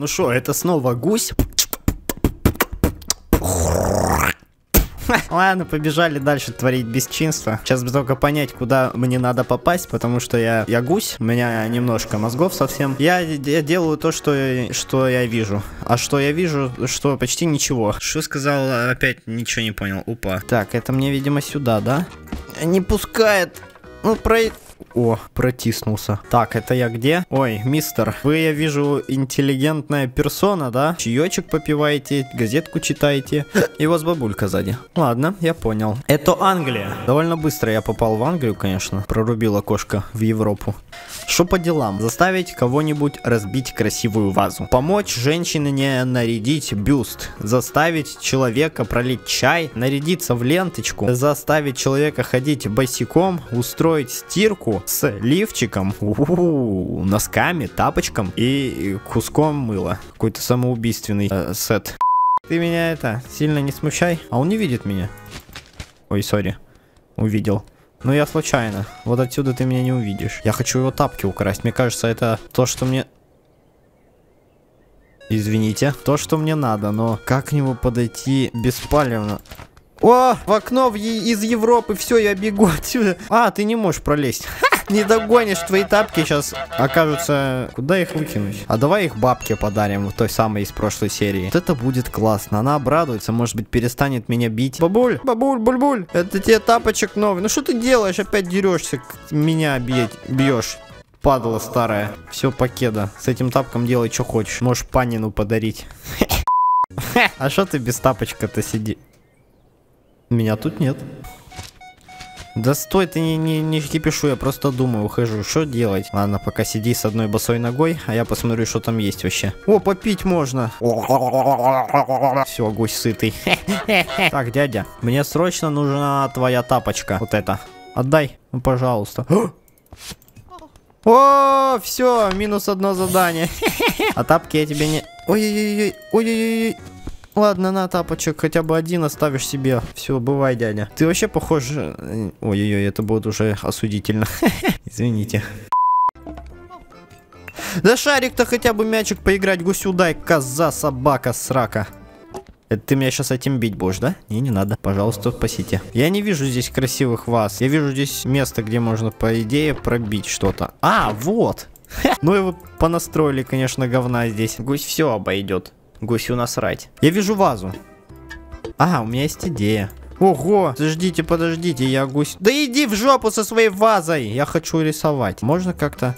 Ну что, это снова гусь? Ладно, побежали дальше творить бесчинство. Сейчас бы только понять, куда мне надо попасть, потому что я гусь, у меня немножко мозгов совсем. Я делаю то, что я вижу. А что я вижу, что почти ничего. Что сказал, опять ничего не понял. Упа. Так, это мне, видимо, сюда, да? Не пускает. Ну, О, протиснулся. Так, это я где? Ой, мистер, вы, я вижу, интеллигентная персона, да? Чаечек попиваете, газетку читаете. И у вас бабулька сзади. Ладно, я понял. Это Англия. Довольно быстро я попал в Англию, конечно. Прорубил окошко в Европу. Что по делам? Заставить кого-нибудь разбить красивую вазу. Помочь женщине нарядить бюст. Заставить человека пролить чай. Нарядиться в ленточку. Заставить человека ходить босиком. Устроить стирку с лифчиком, носками, тапочком и куском мыла. Какой-то самоубийственный сет. Ты меня сильно не смущай. А он не видит меня. Ой, сори. Увидел. Но я случайно. Вот отсюда ты меня не увидишь. Я хочу его тапки украсть. Мне кажется, это то, что мне... Извините. То, что мне надо, но как к нему подойти беспалевно? О, в окно из Европы, все, я бегу отсюда. А, ты не можешь пролезть. Не догонишь, твои тапки сейчас окажутся... Куда их выкинуть? А давай их бабке подарим, той самой из прошлой серии. Вот это будет классно, она обрадуется, может быть, перестанет меня бить. Бабуль, бабуль, буль-буль, это тебе тапочек новый. Ну что ты делаешь, опять дерешься, меня бьешь. Падла старая. Все, покеда. С этим тапком делай, что хочешь. Можешь Панину подарить. А что ты без тапочка-то сиди? Меня тут нет. Да стой, ты не кипишу, я просто думаю, ухожу. Что делать? Ладно, пока сиди с одной босой ногой, а я посмотрю, что там есть вообще. О, попить можно. Все, гусь сытый. Так, дядя, мне срочно нужна твоя тапочка. Вот это. Отдай, ну, пожалуйста. О, все, минус одно задание. А тапки я тебе не... Ой-ой-ой, ой-ой-ой. Ладно, на тапочек, хотя бы один оставишь себе. Все, бывай, дядя. Ты вообще похож... Ой-ой-ой, это будет уже осудительно. Извините. Да шарик-то хотя бы мячик поиграть, гусю дай, коза, собака, срака. Это ты меня сейчас этим бить будешь, да? Не надо. Пожалуйста, спасите. Я не вижу здесь красивых ваз. Я вижу здесь место, где можно, по идее, пробить что-то. А, вот. Ну и вы понастроили, конечно, говна здесь. Гусь все обойдет. Гусю насрать. Я вижу вазу. А, у меня есть идея. Ого, подождите, я гусь. Да иди в жопу со своей вазой. Я хочу рисовать. Можно как-то...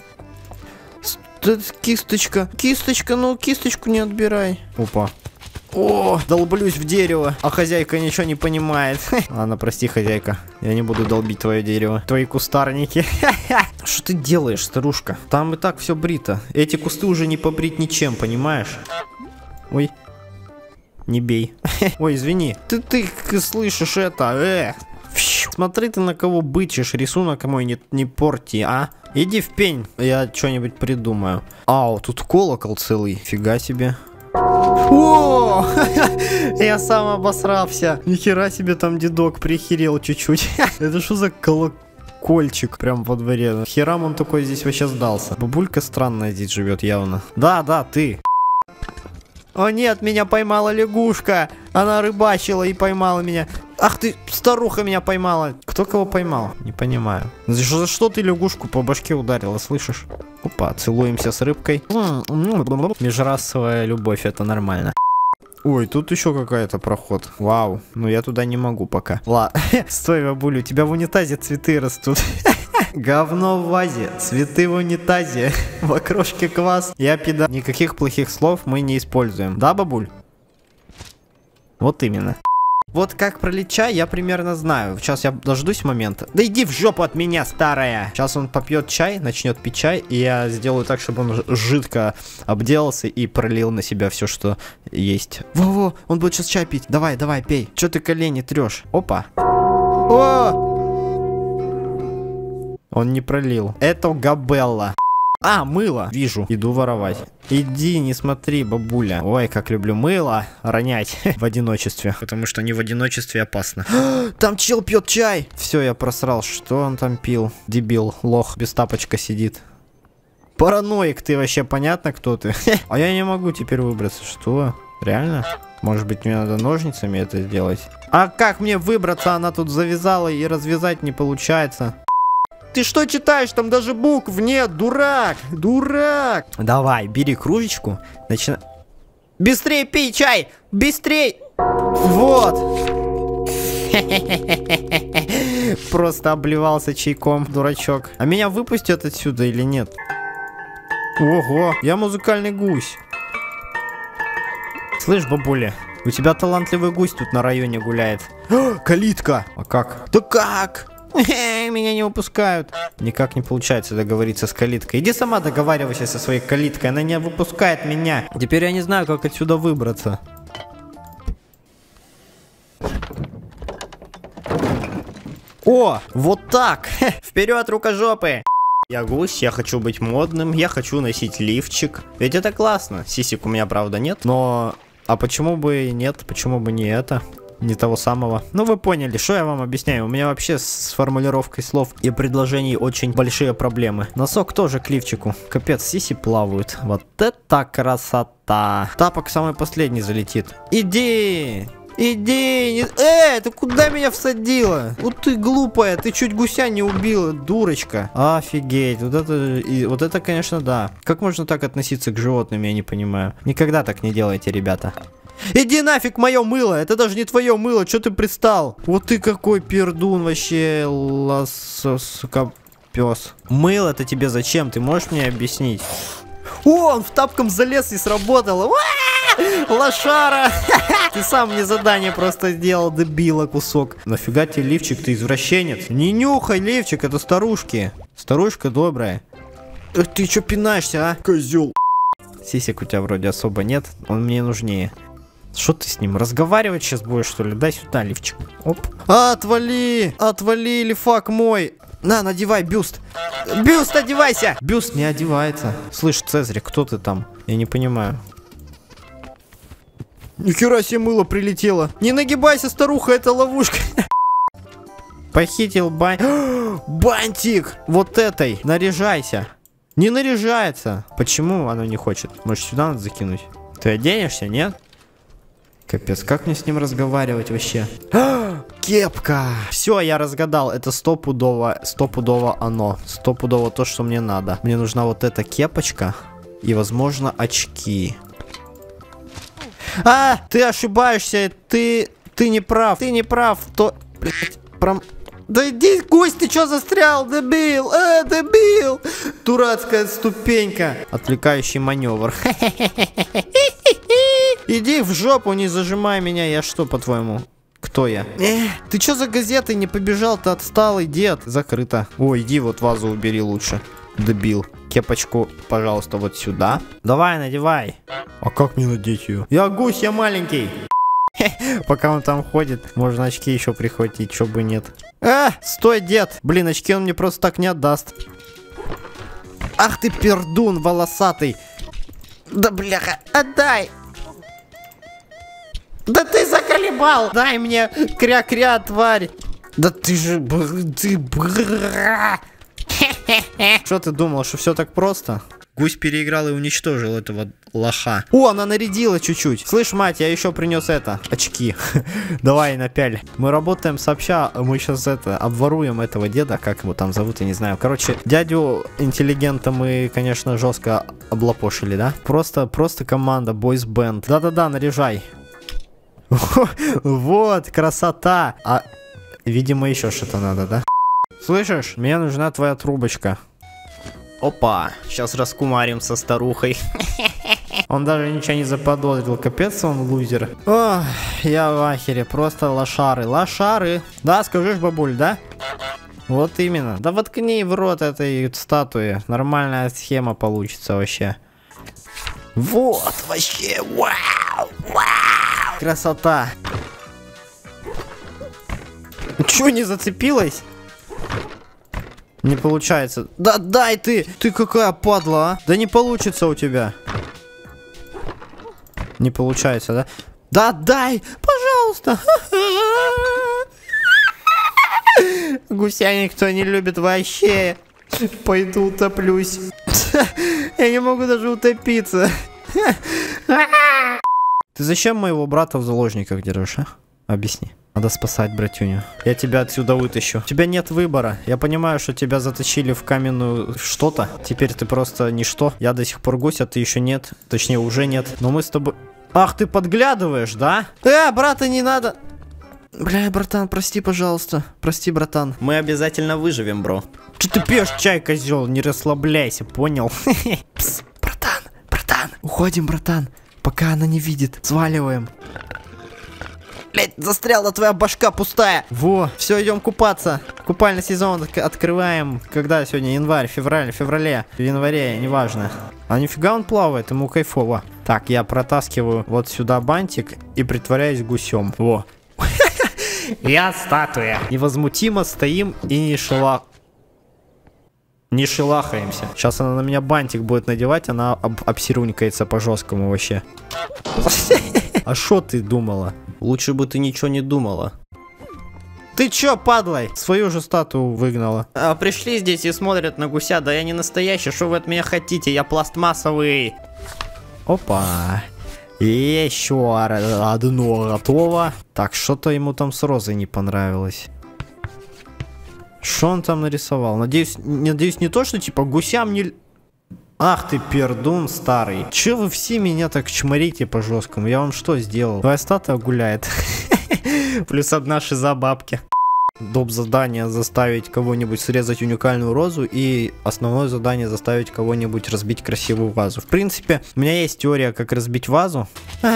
Кисточка. Кисточка, ну кисточку не отбирай. Опа. О, долблюсь в дерево, а хозяйка ничего не понимает. Ладно, прости, хозяйка. Я не буду долбить твое дерево. Твои кустарники. Что ты делаешь, старушка? Там и так все брито. Эти кусты уже не побрить ничем, понимаешь? Ой. Не бей. Ой, извини. Ты слышишь это? Смотри ты на кого бычишь. Рисунок мой не порти, а? Иди в пень. Я что-нибудь придумаю. Ау, тут колокол целый. Фига себе. О! Я сам обосрался. Нихера себе там дедок прихерел чуть-чуть. Это что за колокольчик прям во дворе? Херам он такой здесь вообще сдался. Бабулька странная здесь живет явно. Да, ты. О нет, меня поймала лягушка. Она рыбачила и поймала меня. Ах ты, старуха меня поймала. Кто кого поймал? Не понимаю. За что ты лягушку по башке ударила, слышишь? Опа, целуемся с рыбкой. Межрасовая любовь, это нормально. Ой, тут еще какая-то проход. Вау, ну я туда не могу пока. Ладно, стой, бабулю, у тебя в унитазе цветы растут. Говно в вазе, цветы в унитазе, в окрошке квас. Я пидор. Никаких плохих слов мы не используем. Да, бабуль? Вот именно. Вот как пролить чай, я примерно знаю. Сейчас я дождусь момента. Да иди в жопу от меня, старая. Сейчас он попьет чай, начнет пить чай, и я сделаю так, чтобы он жидко обделался и пролил на себя все, что есть. Во-во, он будет сейчас чай пить. Давай, пей. Че ты колени трешь? Опа. О! Он не пролил. Это габелла. А, мыло. Вижу. Иду воровать. Иди, не смотри, бабуля. Ой, как люблю мыло ронять в одиночестве. Потому что не в одиночестве опасно. Там чел пьет чай. Все, я просрал. Что он там пил? Дебил, лох, без тапочка сидит. Параноик ты вообще, понятно, кто ты? А я не могу теперь выбраться. Что? Реально? Может быть, мне надо ножницами это сделать? А как мне выбраться? Она тут завязала и развязать не получается. Ты что читаешь? Там даже букв нет, дурак! Дурак! Давай, бери кружечку. Начинай. Быстрей пей чай! Быстрей! Вот! Просто обливался чайком, дурачок. А меня выпустят отсюда или нет? Ого, я музыкальный гусь. Слышь, бабуля, у тебя талантливый гусь тут на районе гуляет. Калитка! А как? Да как? Меня не выпускают. Никак не получается договориться с калиткой. Иди сама договаривайся со своей калиткой. Она не выпускает меня. Теперь я не знаю, как отсюда выбраться. О, вот так. Вперед, рукожопы. Я гусь, я хочу быть модным, я хочу носить лифчик. Ведь это классно. Сисек у меня, правда, нет. Но... А почему бы нет? Почему бы не это? Не того самого. Ну вы поняли, что я вам объясняю. У меня вообще с формулировкой слов и предложений очень большие проблемы. Носок тоже к лифчику. Капец, сиси плавают. Вот это красота. Тапок самый последний залетит. Иди! Иди! Ты куда меня всадила? Вот ты глупая, ты чуть гуся не убила, дурочка. Офигеть, вот это, конечно, да. Как можно так относиться к животным, я не понимаю. Никогда так не делайте, ребята. Иди нафиг, мое мыло, это даже не твое мыло, что ты пристал? Вот ты какой пердун вообще, лососкопёс. Мыло-то тебе зачем, ты можешь мне объяснить? О, он в тапком залез и сработал. Лошара! Ты сам мне задание просто сделал, дебила кусок. Нафига тебе лифчик, ты извращенец? Не нюхай лифчик, это старушки. Старушка добрая. Ты чё пинаешься, а? Козел. Сисек у тебя вроде особо нет, он мне нужнее. Что ты с ним, разговаривать сейчас будешь, что ли? Дай сюда лифчик. Оп. Отвали! Отвали, лифак мой! На, надевай бюст. Бюст одевайся! Бюст не одевается. Слышь, Цезарь, кто ты там? Я не понимаю. Нихера себе мыло прилетело. Не нагибайся, старуха, это ловушка. Похитил бантик. Вот этой. Наряжайся. Не наряжается. Почему оно не хочет? Может, сюда надо закинуть? Ты оденешься, нет? Капец, как мне с ним разговаривать вообще? Кепка. Все, я разгадал. Это стопудово оно. Стопудово то, что мне надо. Мне нужна вот эта кепочка. И, возможно, очки. Ты ошибаешься. Ты не прав. Ты не прав. Блять, Да иди, гусь, ты чё застрял, дебил? Дебил! Дурацкая ступенька. Отвлекающий маневр. Иди в жопу, не зажимай меня. Я что, по-твоему? Кто я? Ты чё за газетой не побежал? Ты отсталый дед. Закрыто. Ой, иди вот вазу убери лучше. Дебил. Кепочку, пожалуйста, вот сюда. Давай, надевай. А как мне надеть ее? Я гусь, я маленький. Пока он там ходит, можно очки еще прихватить, чё бы нет. Стой, дед. Блин, очки он мне просто так не отдаст. Ах ты пердун волосатый. Да бляха, отдай. Да ты заколебал. Дай мне кря-кря, тварь. Да ты же... Что ты думал, что все так просто? Гусь переиграл и уничтожил этого лоха. О, она нарядила чуть-чуть. Слышь, мать, я еще принес очки. Давай, напяль. Мы работаем сообща, мы сейчас обворуем этого деда, как его там зовут, я не знаю. Короче, дядю интеллигента мы, конечно, жестко облапошили, да? Просто команда, бойс-бенд. Да-да-да, наряжай. Вот, красота. Видимо, еще что-то надо, да? Слышишь, мне нужна твоя трубочка. Опа, сейчас раскумарим со старухой. Он даже ничего не заподозрил, капец он лузер. Ох, я в ахере, просто лошары. Лошары. Да, скажешь, бабуль, да? Вот именно. Да воткни в рот этой статуи. Нормальная схема получится вообще. Вот, вообще, вау, вау. Красота. Чё, не зацепилась? Не получается. Да дай ты! Ты какая падла, а? Да не получится у тебя. Не получается, да? Да дай! Пожалуйста! Гуся никто не любит вообще. Пойду утоплюсь. Я не могу даже утопиться. Ты зачем моего брата в заложниках держишь, а? Объясни. Надо спасать братюню. Я тебя отсюда вытащу. У тебя нет выбора. Я понимаю, что тебя заточили в каменную что-то. Теперь ты просто ничто. Я до сих пор гусь, а ты еще нет. Точнее, уже нет. Но мы с тобой... Ах, ты подглядываешь, да? Брата, не надо. Бля, братан, прости, пожалуйста. Прости, братан. Мы обязательно выживем, бро. Че ты пьешь чай, козел? Не расслабляйся, понял? Пс, братан. Уходим, братан. Пока она не видит. Сваливаем. Блять, застряла твоя башка пустая. Во, все, идем купаться. Купальный сезон открываем. Когда сегодня? Январь, феврале. В январе, неважно. А нифига он плавает, ему кайфово. Так, я протаскиваю вот сюда бантик и притворяюсь гусем. Во. Я статуя. Невозмутимо стоим и не шелахаемся. Сейчас она на меня бантик будет надевать, она обсирунькается по-жесткому вообще. А шо ты думала? Лучше бы ты ничего не думала. Ты чё, падлой? Свою же статую выгнала. Пришли здесь и смотрят на гуся. Да я не настоящий, что вы от меня хотите? Я пластмассовый. Опа. Еще одно готово. Так, что-то ему там с розой не понравилось. Что он там нарисовал? Надеюсь, не то, что типа гусям не... Ах ты пердун старый. Че вы все меня так чморите по жесткому? Я вам что сделал? Твоя статуя гуляет. Плюс одна шиза бабки. Доп. Задание заставить кого-нибудь срезать уникальную розу. И основное задание заставить кого-нибудь разбить красивую вазу. В принципе, у меня есть теория, как разбить вазу.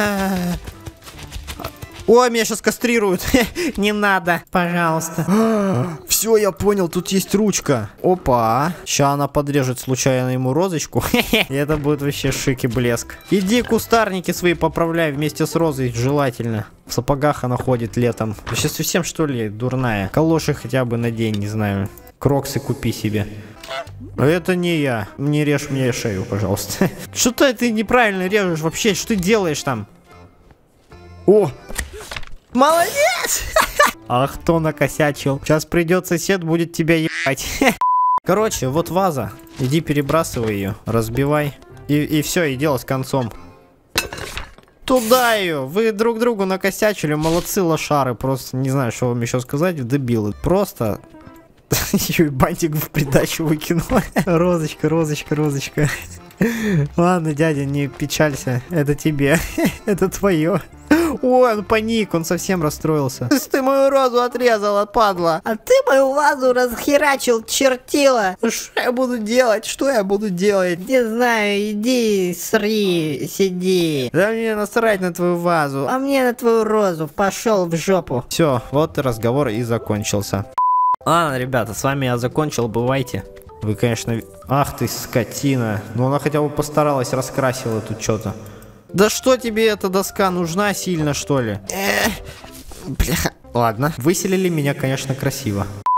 Ой, меня сейчас кастрируют. Не надо, пожалуйста. Все, я понял, тут есть ручка. Опа. Сейчас она подрежет случайно ему розочку. И это будет вообще шик и блеск. Иди кустарники свои поправляй вместе с розой, желательно. В сапогах она ходит летом. Сейчас совсем что ли дурная? Калоши хотя бы надень, не знаю. Кроксы купи себе. Это не я. Не режь мне шею, пожалуйста. Что-то ты неправильно режешь вообще. Что ты делаешь там? О! Молодец! Ах, кто накосячил. Сейчас придет сосед, будет тебя ебать. Короче, вот ваза. Иди перебрасывай ее, разбивай. И все, и дело с концом. Туда ее! Вы друг другу накосячили, молодцы лошары. Просто не знаю, что вам еще сказать, дебилы. Просто... Еще и бантик в придачу выкинул. Розочка. Ладно, дядя, не печалься. Это тебе. Это твое. Ой, он паник, он совсем расстроился. Ты мою розу отрезала, падла. А ты мою вазу расхерачил, чертила. Что я буду делать? Не знаю, иди, сри, сиди. Да мне насрать на твою вазу. А мне на твою розу. Пошел в жопу. Все, вот и разговор и закончился. Ладно, ребята, с вами я закончил, бывайте. Вы, конечно... Ах ты, скотина. Ну она хотя бы постаралась, раскрасила тут что-то. Да что тебе эта доска нужна сильно, что ли? Бля. Ладно, выселили меня, конечно, красиво.